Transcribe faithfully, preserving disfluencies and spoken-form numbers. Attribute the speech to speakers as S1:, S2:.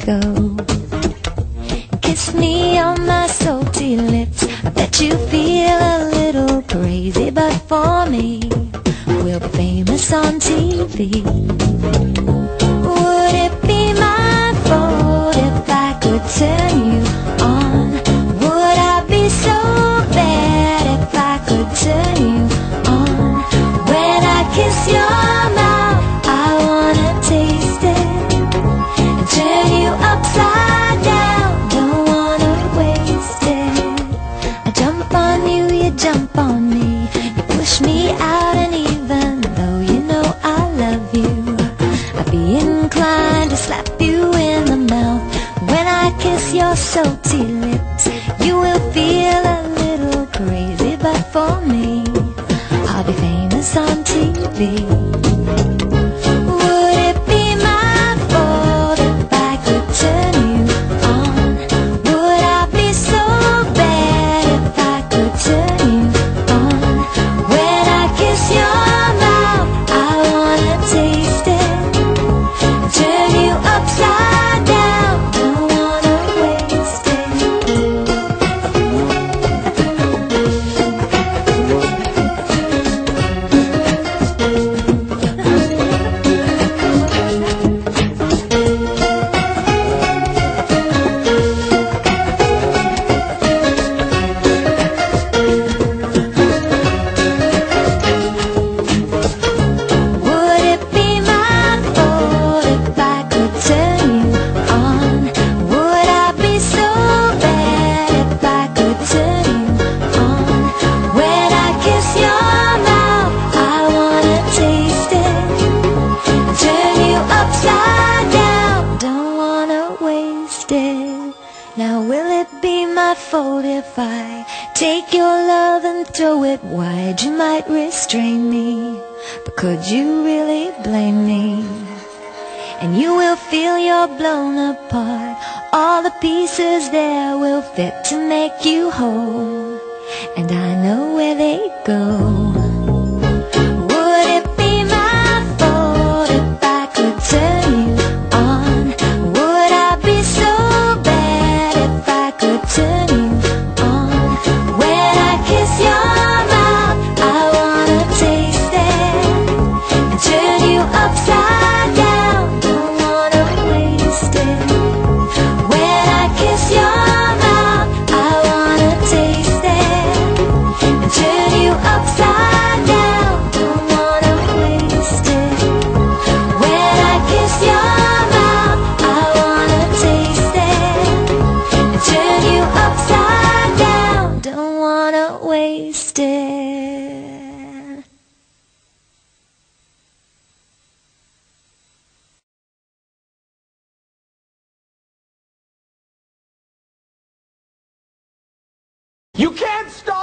S1: go. Kiss me on my salty lips. I bet you feel a little crazy, but for me, we'll be famous on T V. Would it be my fault if I could turn you on? Would I be so bad if I could turn you on? When I kiss your mouth, I wanna taste it and turn you upside down. Don't wanna waste it. I jump on you, you jump on me. You push me out, and even though you know I love you, I'd be inclined to slap you in the mouth. When I kiss your salty lips, you will feel a little crazy, but for me, I'll be famous on T V. Would it be my fault if I could turn you on? Would I be so bad if I could turn you on? When I kiss your mouth, I wanna taste it and turn you upside down. Don't wanna waste it. Would it be my fault if I could turn you on? Would I be so bad if I could turn you on? When I kiss your mouth, I wanna taste it and turn you upside down. Don't wanna waste it. Now will it be my fault if I take your love and throw it wide? You might restrain me, but could you really blame me? And you will feel you're blown apart. All the pieces there will fit to make you whole, and I know where they go. Would it be my fault if I could turn you on? Would I be so bad if I could turn you on? When I kiss your mouth, I wanna taste it and turn you upside down. Don't wanna waste it. When I kiss your mouth, I wanna taste it and turn you upside down. Don't wanna waste it. When I kiss your mouth, I wanna taste it and turn you upside down. Don't wanna waste it.
S2: You can't stop!